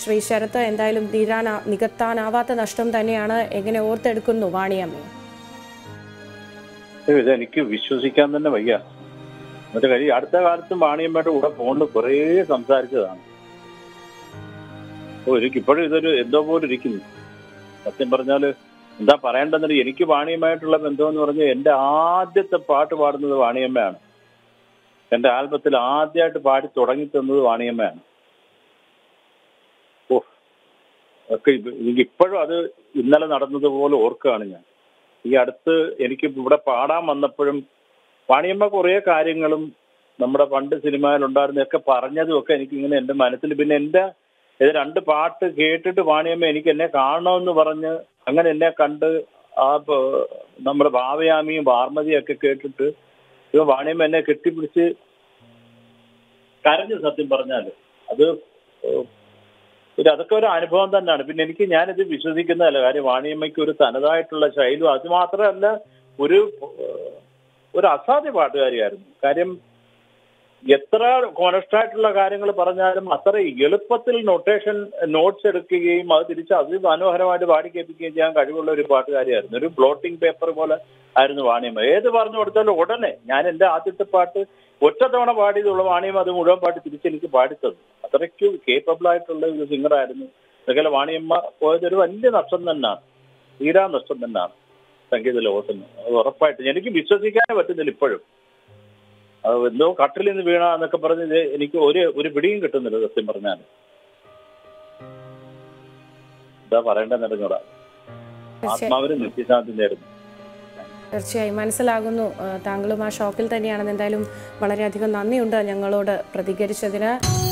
ശ്രീ ശരത്ത്, എന്തായാലും നികത്താനാവാത്ത നഷ്ടം തന്നെയാണ്. എങ്ങനെ ഓർത്തെടുക്കുന്നു വാണിയമ്മയെ? എനിക്ക് വിശ്വസിക്കാൻ തന്നെ വയ്യ. എന്നിട്ട് കാര്യം അടുത്ത കാലത്തും വാണിയമ്മയുടെ കൂടെ ഫോണിൽ കുറേ സംസാരിച്ചതാണ്. എനിക്കിപ്പോഴും ഇതൊരു എന്തോ പോലെ ഇരിക്കുന്നു. സത്യം പറഞ്ഞാൽ എന്താ പറയേണ്ടതെന്ന്, എനിക്ക് വാണിയമ്മയായിട്ടുള്ള ബന്ധം എന്ന് പറഞ്ഞാൽ എൻ്റെ ആദ്യത്തെ പാട്ട് പാടുന്നത് വാണിയമ്മയാണ്. എൻ്റെ ആൽബത്തിൽ ആദ്യമായിട്ട് പാടി തുടങ്ങി തന്നത് വാണിയമ്മയാണ്. ഒക്കെ എനിക്കിപ്പോഴും അത് ഇന്നലെ നടന്നതുപോലെ ഓർക്കുകയാണ് ഞാൻ. ഈ അടുത്ത് എനിക്ക് ഇവിടെ പാടാൻ വന്നപ്പോഴും വാണിയമ്മ കുറേ കാര്യങ്ങളും നമ്മുടെ പണ്ട് സിനിമയിലുണ്ടായിരുന്നതൊക്കെ പറഞ്ഞതും ഒക്കെ എനിക്കിങ്ങനെ എൻ്റെ മനസ്സിൽ, പിന്നെ എൻ്റെ ഇത് 2 പാട്ട് കേട്ടിട്ട് വാണിയമ്മ എനിക്ക് എന്നെ കാണണമെന്ന് പറഞ്ഞ് അങ്ങനെ എന്നെ കണ്ട് ആ നമ്മുടെ ഭാവയാമിയും വാർമതിയും ഒക്കെ കേട്ടിട്ട് വാണിയമ്മ എന്നെ കെട്ടിപ്പിടിച്ച് കരഞ്ഞു. സത്യം പറഞ്ഞാൽ അത് അതൊക്കെ ഒരു അനുഭവം തന്നെയാണ്. പിന്നെ ഞാനിത് വിശ്വസിക്കുന്നതല്ല. കാര്യം വാണിയമ്മയ്ക്ക് ഒരു തനതായിട്ടുള്ള ശൈലി, അത് മാത്രമല്ല ഒരു അസാധ്യ പാട്ടുകാരിയായിരുന്നു. കാര്യം എത്ര കോൺസ്റ്റായിട്ടുള്ള കാര്യങ്ങൾ പറഞ്ഞാലും അത്ര എളുപ്പത്തിൽ നോട്ട്സ് എടുക്കുകയും അത് തിരിച്ച് മനോഹരമായിട്ട് പാടി കേൾപ്പിക്കുകയും ചെയ്യാൻ കഴിവുള്ള ഒരു പാട്ടുകാരിയായിരുന്നു. ഒരു ബ്ലോട്ടിംഗ് പേപ്പർ പോലെ ആയിരുന്നു വാണിയമ്മ. ഏത് പറഞ്ഞു കൊടുത്താലും ഉടനെ, ഞാൻ എൻ്റെ ആദ്യത്തെ പാട്ട് ഒറ്റ തവണ പാടിയതുള്ള വാണിയമ്മ അത് മുഴുവൻ പാട്ട് തിരിച്ചെനിക്ക് പാടിത്തന്നു. അത്രയ്ക്ക് കേപ്പബിൾ ആയിട്ടുള്ള ഒരു സിംഗറായിരുന്നു. അതുപോലെ വാണിയമ്മ പോയതൊരു വലിയ നഷ്ടം തന്നെയാണ്, തീരാ നഷ്ടം തന്നെയാണ് സംഗീത ലോകത്തിന്. അത് ഉറപ്പായിട്ട് എനിക്ക് വിശ്വസിക്കാനേ പറ്റുന്നില്ല ഇപ്പോഴും. എന്തോ കട്ടിൽ നിന്ന് വീണ എന്നൊക്കെ പറഞ്ഞത് എനിക്ക് ഒരു പിടിയും കിട്ടുന്നില്ല സത്യം പറഞ്ഞാൽ. എന്താ പറയേണ്ടതെന്ന് അറിഞ്ഞൂടാ. ആത്മാവിന് നിത്യശാന്തി നേരുന്നു. തീർച്ചയായും മനസ്സിലാകുന്നു. താങ്കളും ആ ഷോക്കിൽ തന്നെയാണെന്ന്. എന്തായാലും വളരെയധികം നന്ദിയുണ്ട് ഞങ്ങളോട് പ്രതികരിച്ചതിന്.